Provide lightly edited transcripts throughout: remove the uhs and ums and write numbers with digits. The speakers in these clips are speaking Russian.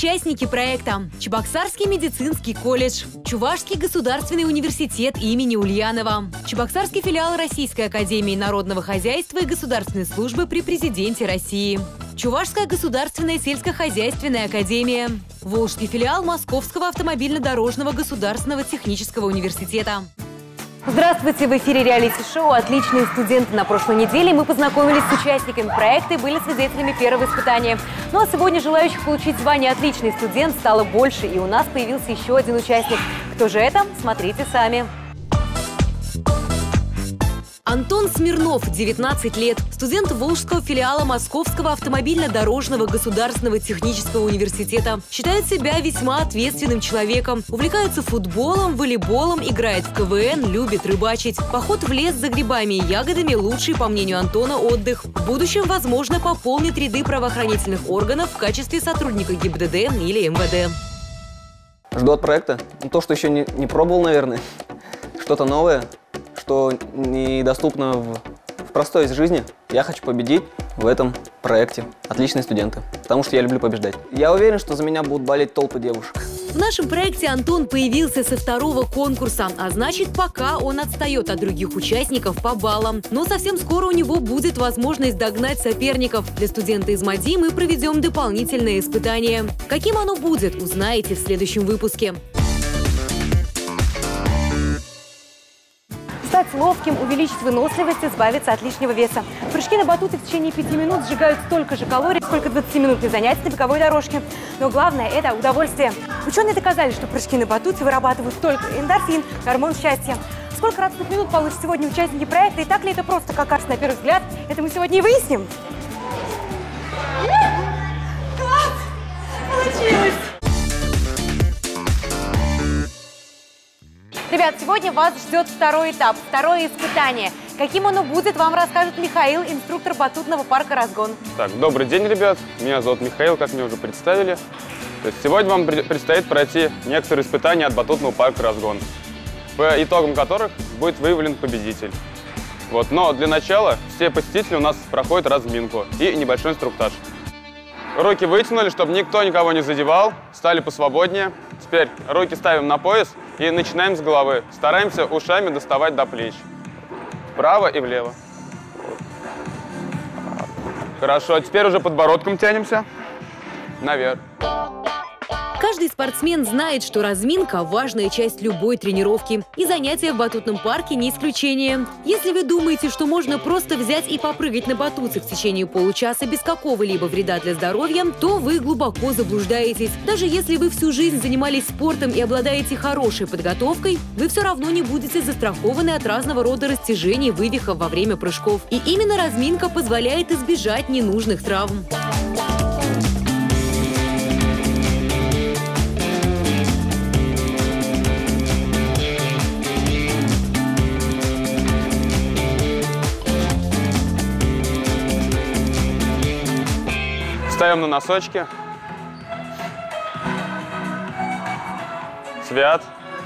Участники проекта: Чебоксарский медицинский колледж, Чувашский государственный университет имени Ульянова, Чебоксарский филиал Российской академии народного хозяйства и государственной службы при президенте России, Чувашская государственная сельскохозяйственная академия, Волжский филиал Московского автомобильно-дорожного государственного технического университета. Здравствуйте! В эфире реалити-шоу «Отличные студенты». На прошлой неделе мы познакомились с участниками проекта и были свидетелями первого испытания. Ну а сегодня желающих получить звание «Отличный студент» стало больше, и у нас появился еще один участник. Кто же это? Смотрите сами. Антон Смирнов, 19 лет, студент Волжского филиала Московского автомобильно-дорожного государственного технического университета. Считает себя весьма ответственным человеком. Увлекается футболом, волейболом, играет в КВН, любит рыбачить. Поход в лес за грибами и ягодами – лучший, по мнению Антона, отдых. В будущем, возможно, пополнит ряды правоохранительных органов в качестве сотрудника ГИБДД или МВД. Жду от проекта. То, что еще не пробовал, наверное. Что-то новое, что недоступно в простой жизни. Я хочу победить в этом проекте «Отличные студенты», потому что я люблю побеждать. Я уверен, что за меня будут болеть толпы девушек. В нашем проекте Антон появился со второго конкурса, а значит, пока он отстает от других участников по баллам. Но совсем скоро у него будет возможность догнать соперников. Для студента из МАДИ мы проведем дополнительное испытание. Каким оно будет, узнаете в следующем выпуске. Стать ловким, увеличить выносливость, избавиться от лишнего веса. Прыжки на батуте в течение 5 минут сжигают столько же калорий, сколько 20-минутные занятия на беговой дорожке. Но главное – это удовольствие. Ученые доказали, что прыжки на батуте вырабатывают только эндорфин, гормон счастья. Сколько радостных минут получат сегодня участники проекта, и так ли это просто как кажется на первый взгляд, это мы сегодня и выясним. Класс! Получилось! Ребят, сегодня вас ждет второй этап, второе испытание. Каким оно будет, вам расскажет Михаил, инструктор батутного парка «Разгон». Так, добрый день, ребят. Меня зовут Михаил, как мне уже представили. То есть сегодня вам предстоит пройти некоторые испытания от батутного парка «Разгон», по итогам которых будет выявлен победитель. Вот. Но для начала все посетители у нас проходят разминку и небольшой инструктаж. Руки вытянули, чтобы никто никого не задевал, стали посвободнее. Теперь руки ставим на пояс и начинаем с головы. Стараемся ушами доставать до плеч. Вправо и влево. Хорошо, теперь уже подбородком тянемся наверх. Каждый спортсмен знает, что разминка – важная часть любой тренировки. И занятия в батутном парке не исключение. Если вы думаете, что можно просто взять и попрыгать на батуте в течение получаса без какого-либо вреда для здоровья, то вы глубоко заблуждаетесь. Даже если вы всю жизнь занимались спортом и обладаете хорошей подготовкой, вы все равно не будете застрахованы от разного рода растяжений, вывихов во время прыжков. И именно разминка позволяет избежать ненужных травм. Встаем на носочки. Свят.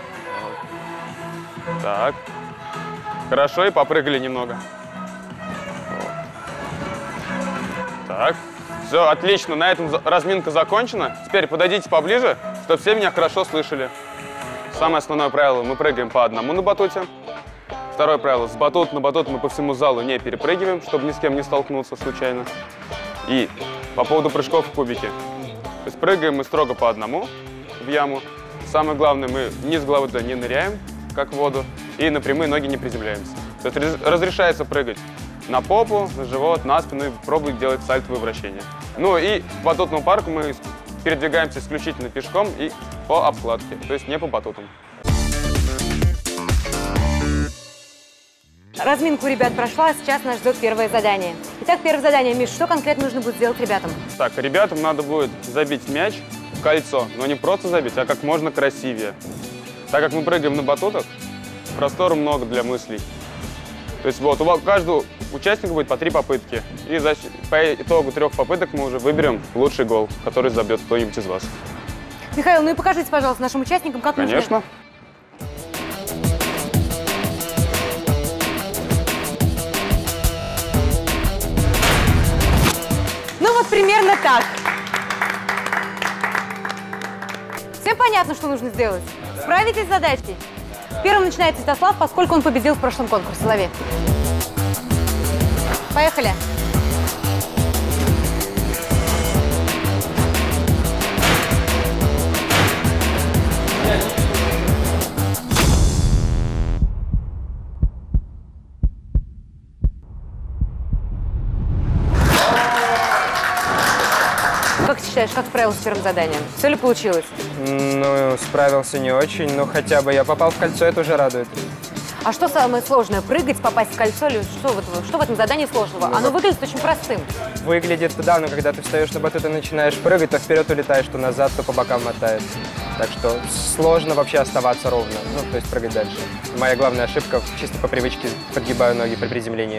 Так. Хорошо, и попрыгали немного. Так. Все, отлично. На этом разминка закончена. Теперь подойдите поближе, чтобы все меня хорошо слышали. Самое основное правило. Мы прыгаем по одному на батуте. Второе правило. С батута на батут мы по всему залу не перепрыгиваем, чтобы ни с кем не столкнуться случайно. И по поводу прыжков в кубике. То есть прыгаем мы строго по одному в яму. Самое главное, мы вниз головы туда не ныряем, как в воду, и на прямые ноги не приземляемся. То есть разрешается прыгать на попу, на живот, на спину и пробовать делать сальтовые вращения. Ну и в батутном парку мы передвигаемся исключительно пешком и по обкладке, то есть не по батутам. Разминку ребят прошла, а сейчас нас ждет первое задание. Итак, первое задание. Миш, что конкретно нужно будет сделать ребятам? Так, ребятам надо будет забить мяч в кольцо, но не просто забить, а как можно красивее. Так как мы прыгаем на батутах, простора много для мыслей. То есть вот у каждого участника будет по 3 попытки. И по итогу 3 попыток мы уже выберем лучший гол, который забьет кто-нибудь из вас. Михаил, ну и покажите, пожалуйста, нашим участникам, как нужно. Конечно. Ну вот примерно так. понятно, что нужно сделать. Справитесь с задачей? Первым начинает Святослав, поскольку он победил в прошлом конкурсе. Лови. Поехали. Как считаешь, как справился с первым заданием? Все ли получилось? Ну, справился не очень, но хотя бы я попал в кольцо, это уже радует. А что самое сложное? Прыгать, попасть в кольцо? Или что в этом задании сложного? Оно выглядит очень простым. Выглядит, да, но когда ты встаешь на батут и начинаешь прыгать, то вперед улетаешь, то назад, то по бокам мотает. Так что сложно вообще оставаться ровно, ну, то есть прыгать дальше. Моя главная ошибка, чисто по привычке подгибаю ноги при приземлении.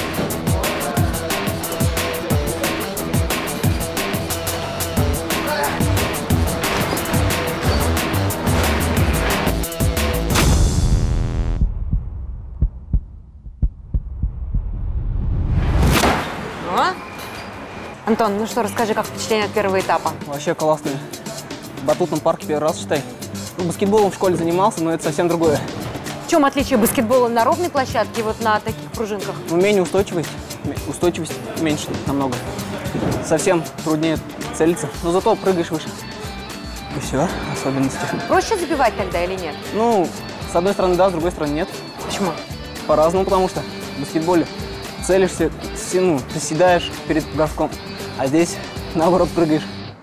Антон, ну что, расскажи, как впечатление от первого этапа? Вообще классные. В батутном парке первый раз, считай. Ну, баскетболом в школе занимался, но это совсем другое. В чем отличие баскетбола на ровной площадке и вот на таких пружинках? Умение, устойчивость меньше намного. Совсем труднее целиться, но зато прыгаешь выше. И все, особенности. Проще забивать тогда или нет? Ну, с одной стороны да, с другой стороны нет. Почему? По-разному, потому что в баскетболе целишься, ну, ты седаешь перед броском, а здесь, наоборот, прыгаешь.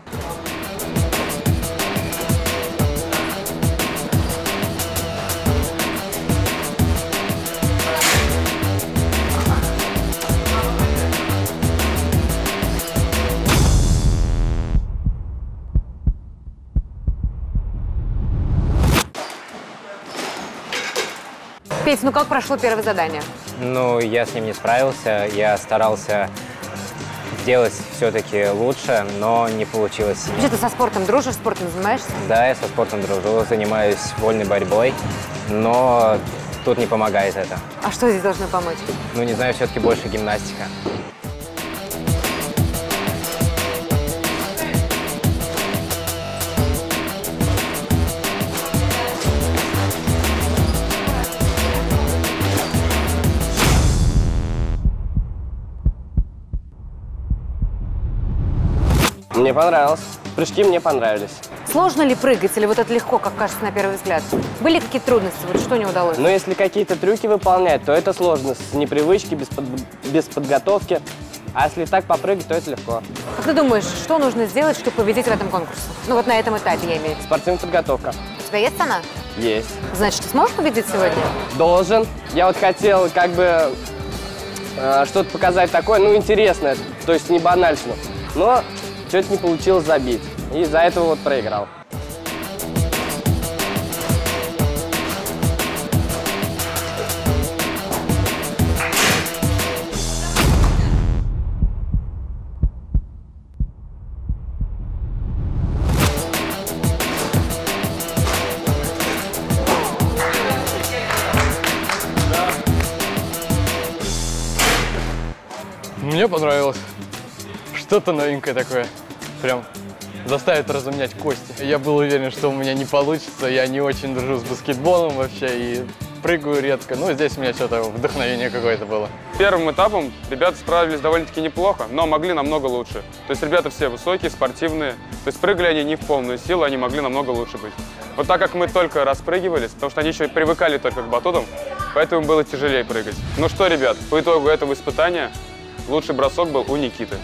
Петь, ну как прошло первое задание? Ну, я с ним не справился, я старался сделать все-таки лучше, но не получилось. Вообще ты со спортом дружишь, спортом занимаешься? Да, я со спортом дружу, занимаюсь вольной борьбой, но тут не помогает это. А что здесь должно помочь? Ну, не знаю, все-таки больше гимнастика. Мне понравилось. Прыжки мне понравились. Сложно ли прыгать или вот это легко, как кажется на первый взгляд? Были какие-то трудности? Вот что не удалось? Но если какие-то трюки выполнять, то это сложно. С непривычки, без подготовки. А если так попрыгать, то это легко. Как ты думаешь, что нужно сделать, чтобы победить в этом конкурсе? Ну вот на этом этапе я имею в виду. Спортивная подготовка. У тебя есть она? Есть. Значит, ты сможешь победить сегодня? Должен. Я вот хотел как бы что-то показать такое, ну, интересное. То есть не банально. Но что-то не получилось забить. И из-за этого вот проиграл. Мне понравилось. Что-то новенькое такое. Прям заставит разумнять кости. Я был уверен, что у меня не получится. Я не очень дружу с баскетболом вообще и прыгаю редко. Ну, здесь у меня что-то вдохновение какое-то было. Первым этапом ребята справились довольно-таки неплохо, но могли намного лучше. То есть ребята все высокие, спортивные. То есть прыгали они не в полную силу, они могли намного лучше быть. Вот так как мы только распрыгивались, потому что они еще и привыкали только к батутам, поэтому было тяжелее прыгать. Ну что, ребят, по итогу этого испытания лучший бросок был у Никиты.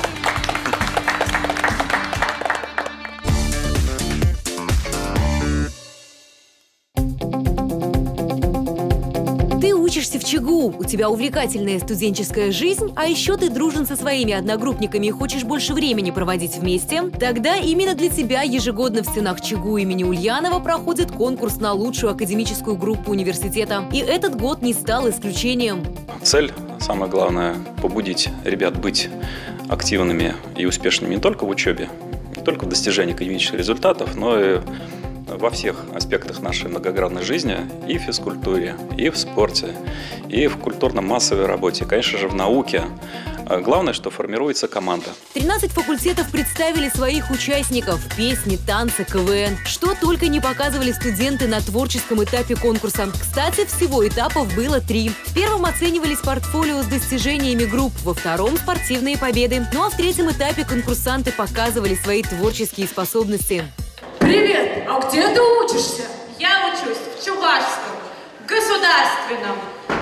Ты учишься в ЧГУ, у тебя увлекательная студенческая жизнь, а еще ты дружен со своими одногруппниками и хочешь больше времени проводить вместе? Тогда именно для тебя ежегодно в стенах ЧГУ имени Ульянова проходит конкурс на лучшую академическую группу университета. И этот год не стал исключением. Цель, самое главное, побудить ребят быть активными и успешными не только в учебе, не только в достижении академических результатов, но и во всех аспектах нашей многогранной жизни, и в физкультуре, и в спорте, и в культурно-массовой работе, конечно же, в науке. Главное, что формируется команда. 13 факультетов представили своих участников. Песни, танцы, КВН. Что только не показывали студенты на творческом этапе конкурса. Кстати, всего этапов было 3. В первом оценивались портфолио с достижениями групп, во втором – спортивные победы. Ну а в третьем этапе конкурсанты показывали свои творческие способности. Привет! А где ты учишься? Я учусь в Чувашском государственном.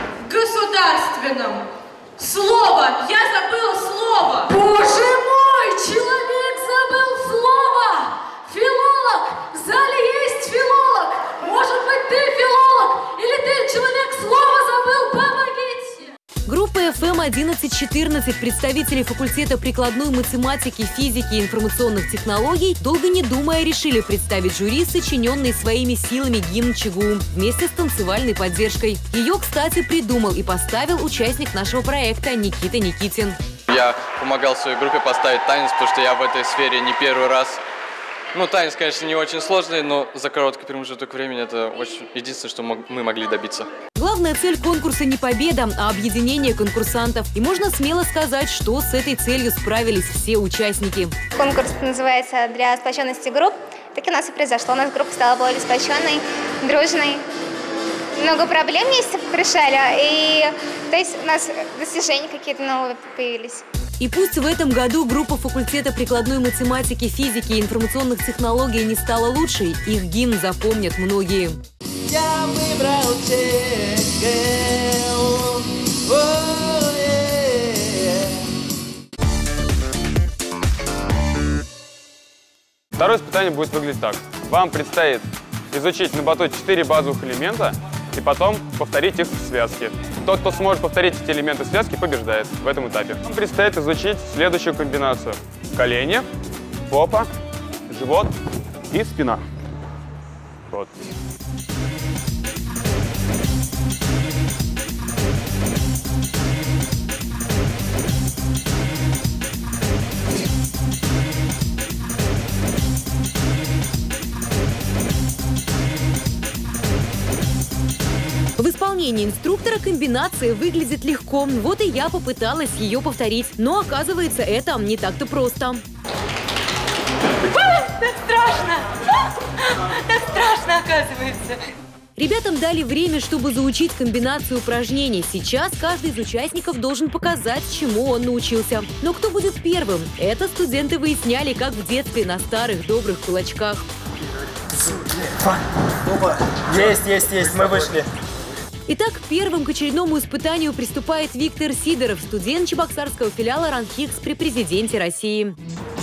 Слово! Я забыла слово! Боже мой! Человек забыл слово! Филолог! В зале есть филолог! Может быть, ты филолог? Или ты человек слова забыл? Помогите! Группа FM1114, представители факультета прикладной математики, физики и информационных технологий, долго не думая, решили представить жюри сочиненный своими силами гимн ЧГУ вместе с танцевальной поддержкой. Ее, кстати, придумал и поставил участник нашего проекта Никита Никитин. Я помогал своей группе поставить танец, потому что я в этой сфере не первый раз. Ну, танец, конечно, не очень сложный, но за короткий промежуток времени это единственное, что мы могли добиться. Главная цель конкурса не победа, а объединение конкурсантов. И можно смело сказать, что с этой целью справились все участники. Конкурс называется «Для сплоченности групп». Так и у нас и произошло. У нас группа стала более сплоченной, дружной. Много проблем вместе решали, и то есть у нас достижения какие-то новые появились. И пусть в этом году группа факультета прикладной математики, физики и информационных технологий не стала лучшей, их гимн запомнят многие. Я выбрал ЧГУ. Второе испытание будет выглядеть так. Вам предстоит изучить на батуте 4 базовых элемента и потом повторить их в связке. Тот, кто сможет повторить эти элементы в связке, побеждает в этом этапе. Вам предстоит изучить следующую комбинацию. Колени, попа, живот и спина. Вот. В исполнении инструктора комбинация выглядит легко. Вот и я попыталась ее повторить. Но оказывается, это не так-то просто. Так страшно! Так страшно, оказывается! Ребятам дали время, чтобы заучить комбинацию упражнений. Сейчас каждый из участников должен показать, чему он научился. Но кто будет первым? Это студенты выясняли, как в детстве, на старых добрых кулачках. Есть, мы вышли. Итак, первым к очередному испытанию приступает Виктор Сидоров, студент чебоксарского филиала РАНХИКС при президенте России.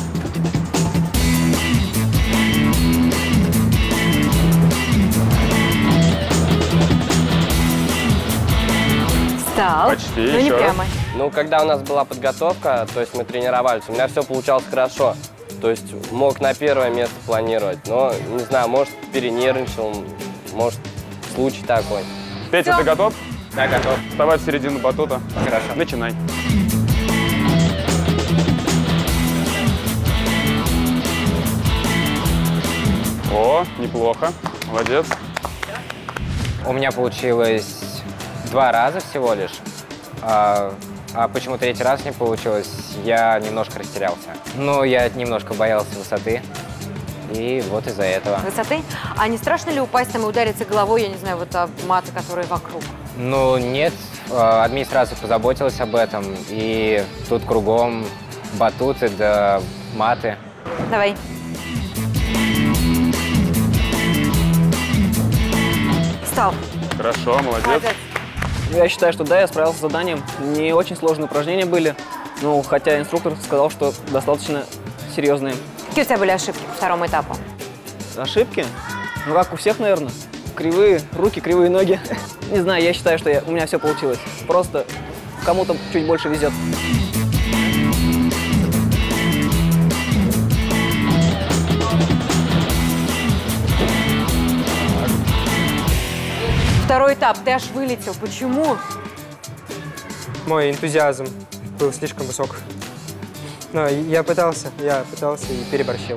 Встал, Почти, но не еще прямо. Ну, когда у нас была подготовка, то есть мы тренировались, у меня все получалось хорошо. То есть мог на первое место планировать, но, не знаю, может, перенервничал, может, случай такой. Петя, ты готов? Да, готов. Вставай в середину батута. Хорошо. Начинай. О, неплохо. Молодец. У меня получилось 2 раза всего лишь. А почему 3-й раз не получилось, я немножко растерялся. Ну, я немножко боялся высоты. И вот из-за этого. Высоты? А не страшно ли упасть там и удариться головой, я не знаю, вот об маты, которые вокруг? Ну, нет. Администрация позаботилась об этом. И тут кругом батуты да маты. Давай. Встал. Хорошо, молодец. Я считаю, что да, я справился с заданием. Не очень сложные упражнения были. Ну, хотя инструктор сказал, что достаточно серьезные. Какие у тебя были ошибки по второму этапу? Ошибки? Ну, как у всех, наверное. Кривые руки, кривые ноги. Не знаю, я считаю, что у меня все получилось. Просто кому-то чуть больше везет. Второй этап, ты аж вылетел. Почему? Мой энтузиазм был слишком высок. Но я пытался и переборщил.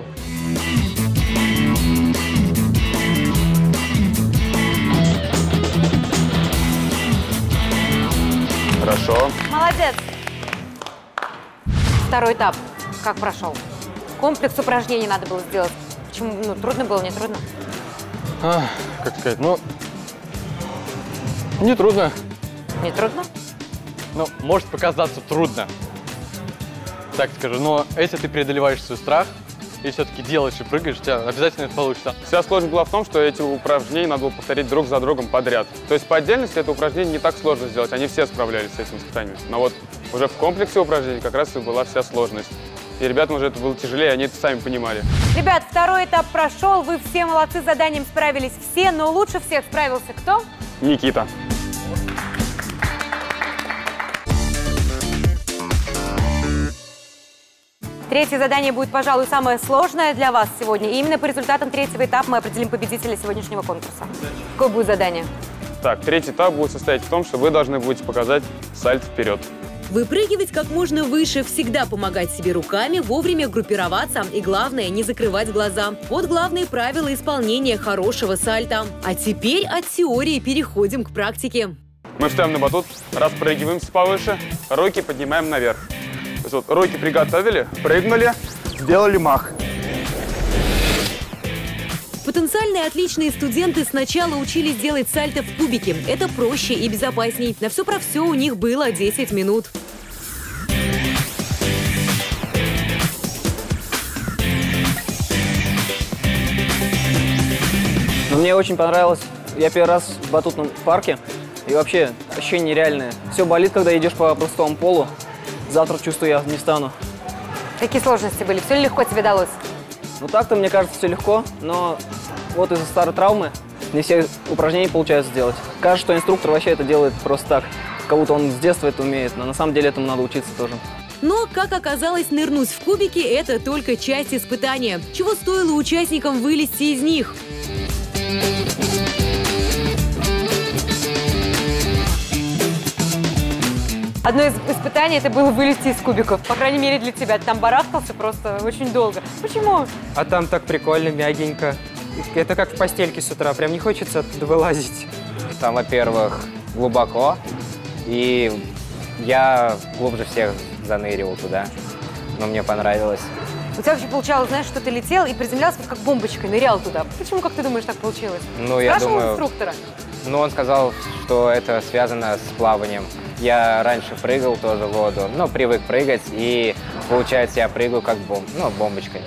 Хорошо. Молодец. второй этап как прошел? Комплекс упражнений надо было сделать. Почему? Ну, трудно было, не трудно? Как сказать, ну, не трудно. Не трудно? Ну, может показаться трудно, так скажу, но если ты преодолеваешь свой страх и все-таки делаешь и прыгаешь, у тебя обязательно это получится. Вся сложность была в том, что эти упражнения надо было повторить друг за другом подряд. То есть по отдельности это упражнение не так сложно сделать, они все справлялись с этим испытанием. Но вот уже в комплексе упражнений как раз и была вся сложность. И ребятам уже это было тяжелее, они это сами понимали. Ребят, второй этап прошел, вы все молодцы, с заданием справились все, но лучше всех справился кто? Никита. Третье задание будет, пожалуй, самое сложное для вас сегодня. И именно по результатам третьего этапа мы определим победителя сегодняшнего конкурса. Какое будет задание? Так, третий этап будет состоять в том, что вы должны будете показать сальто вперед. Выпрыгивать как можно выше, всегда помогать себе руками, вовремя группироваться и, главное, не закрывать глаза. Вот главные правила исполнения хорошего сальто. А теперь от теории переходим к практике. Мы встаем на батут, распрыгиваемся повыше, руки поднимаем наверх. То есть вот руки приготовили, прыгнули, сделали мах. Потенциальные отличные студенты сначала учились делать сальто в кубике. Это проще и безопасней. На все про все у них было 10 минут. Но мне очень понравилось. Я первый раз в батутном парке. И вообще ощущение нереальное. Все болит, когда идешь по простому полу. Завтра, чувствую, я не встану. Какие сложности были? Все ли легко тебе далось? Ну так-то, мне кажется, все легко, но вот из-за старой травмы не все упражнения получается сделать. Кажется, что инструктор вообще это делает просто так, как будто он с детства это умеет, но на самом деле этому надо учиться тоже. Но, как оказалось, нырнуть в кубики – это только часть испытания. Чего стоило участникам вылезти из них? Одно из испытаний – это было вылезти из кубиков. По крайней мере, для тебя. Ты там барахтался просто очень долго. Почему? А там так прикольно, мягенько. Это как в постельке с утра, прям не хочется оттуда вылазить. Там, во-первых, глубоко, и я глубже всех заныривал туда, но мне понравилось. У тебя вообще получалось, знаешь, что ты летел и приземлялся вот как бомбочкой, нырял туда. Почему, как ты думаешь, так получилось? Ну, я Спрашивал думаю, инструктора? Ну, он сказал, что это связано с плаванием. Я раньше прыгал тоже в воду, но привык прыгать, и получается, я прыгаю как бомбочкой.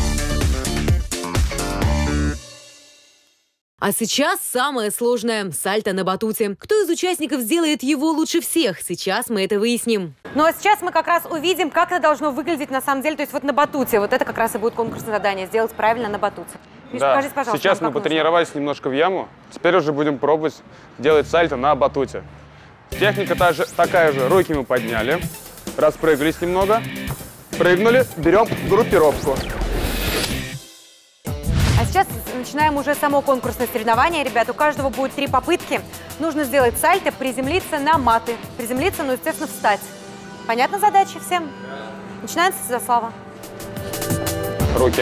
А сейчас самое сложное – сальто на батуте. Кто из участников сделает его лучше всех? Сейчас мы это выясним. Ну а сейчас мы как раз увидим, как это должно выглядеть на самом деле. То есть вот на батуте. Вот это как раз и будет конкурсное задание – сделать правильно на батуте. Миш, Да. покажите, пожалуйста, Сейчас нам, мы как потренировались немножко в яму. Теперь уже будем пробовать делать сальто на батуте. Техника такая же. Руки мы подняли, распрыгались немного, прыгнули, берем группировку. А сейчас начинаем уже само конкурсное соревнование. Ребят, у каждого будет 3 попытки. Нужно сделать сальто, приземлиться на маты. Приземлиться, ну, естественно, встать. Понятна задача всем? Начинаем с Святослава. Руки.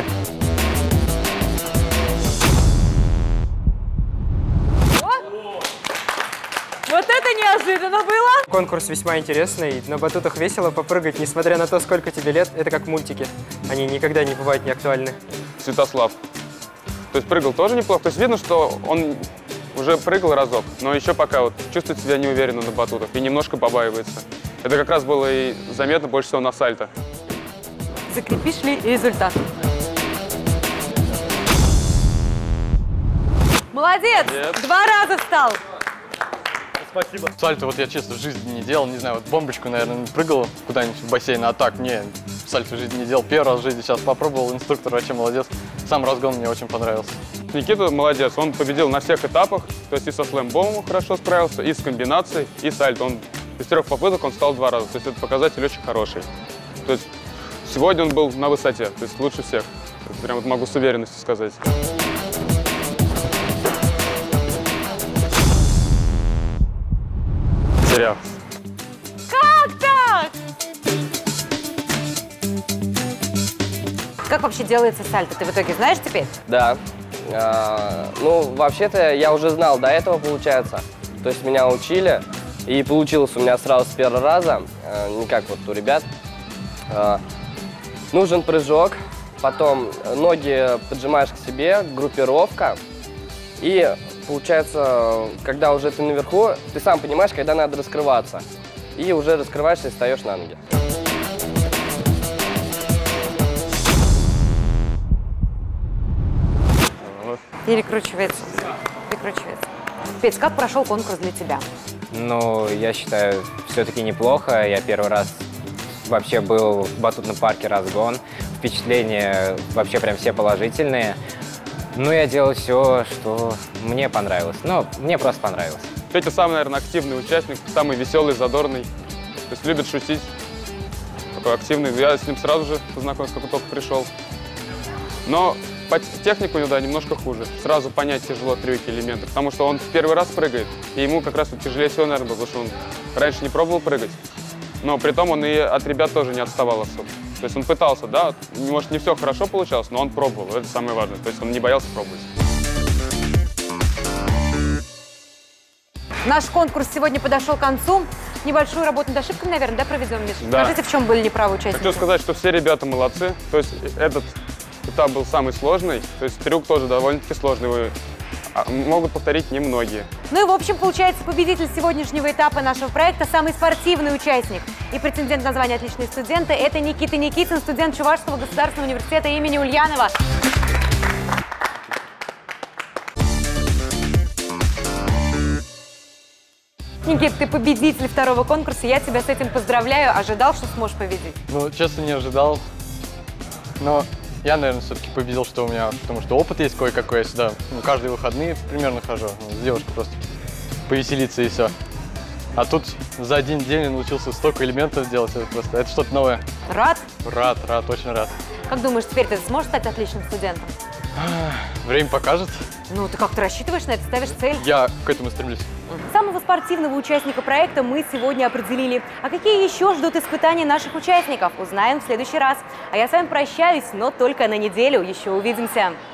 Вот это неожиданно было! Конкурс весьма интересный. На батутах весело попрыгать, несмотря на то, сколько тебе лет. Это как мультики. Они никогда не бывают неактуальны. Святослав. То есть прыгал тоже неплохо. То есть видно, что он уже прыгал разок, но еще пока вот чувствует себя неуверенно на батутах и немножко побаивается. Это как раз было и заметно больше всего на сальто. Закрепишь ли результат? Молодец! Молодец. 2 раза встал! Спасибо. Сальто вот я, честно, в жизни не делал, не знаю, вот бомбочку, наверное, прыгал куда-нибудь в бассейн, а так, не, сальто в жизни не делал. Первый раз в жизни сейчас попробовал, инструктор вообще молодец. Сам разгон мне очень понравился. Никита молодец, он победил на всех этапах, то есть и со слэм-бомом хорошо справился, и с комбинацией, и сальто. Он из 3 попыток он встал 2 раза, то есть это показатель очень хороший. То есть сегодня он был на высоте, то есть лучше всех. Прям вот могу с уверенностью сказать. Терял. Как так? Как вообще делается сальто? Ты в итоге знаешь теперь? Да. Ну, вообще-то я уже знал до этого, получается. То есть меня учили, и получилось у меня сразу с первого раза, не как вот у ребят. Нужен прыжок, потом ноги поджимаешь к себе, группировка. И получается, когда уже ты наверху, ты сам понимаешь, когда надо раскрываться. И уже раскрываешься и встаешь на ноги. Перекручивается. Перекручивается. Петь, как прошел конкурс для тебя? Ну, я считаю, все-таки неплохо. Я первый раз вообще был в батутном парке «Разгон». Впечатления вообще прям все положительные. Ну, я делал все, что мне понравилось. Ну, мне просто понравилось. Петя самый, наверное, активный участник, самый веселый, задорный. То есть любит шутить. Такой активный. Я с ним сразу же познакомился, как только пришел. Но по технику у него, да, немножко хуже. Сразу понять тяжело трюки, элементы. Потому что он в первый раз прыгает. И ему как раз тяжелее всего, наверное, было, потому что он раньше не пробовал прыгать. Но при том он и от ребят тоже не отставал особо. То есть он пытался, да, может, не все хорошо получалось, но он пробовал, это самое важное. То есть он не боялся пробовать. Наш конкурс сегодня подошел к концу. Небольшую работу над ошибками, наверное, да, проведем, Миша? Да. Скажите, в чем были неправы участники? Хочу сказать, что все ребята молодцы. То есть этот этап был самый сложный. То есть трюк тоже довольно-таки сложный. Могут повторить немногие. Ну и, в общем, получается, победитель сегодняшнего этапа нашего проекта, самый спортивный участник и претендент на звание «Отличные студенты» — это Никита Никитин, студент Чувашского государственного университета имени Ульянова. Никит, ты победитель второго конкурса, я тебя с этим поздравляю. Ожидал, что сможешь победить? Ну, честно, не ожидал. Но я, наверное, все-таки победил, что у меня, потому что опыт есть кое-какой. Я сюда каждые выходные примерно хожу. С девушкой просто повеселиться и все. А тут за один день я научился столько элементов делать. Это что-то новое. Рад? Рад, очень рад. Как думаешь, теперь ты сможешь стать отличным студентом? Время покажет. Ну, ты как-то рассчитываешь на это, ставишь цель? Я к этому стремлюсь. Самого спортивного участника проекта мы сегодня определили. А какие еще ждут испытания наших участников, узнаем в следующий раз. А я с вами прощаюсь, но только на неделю. Еще увидимся.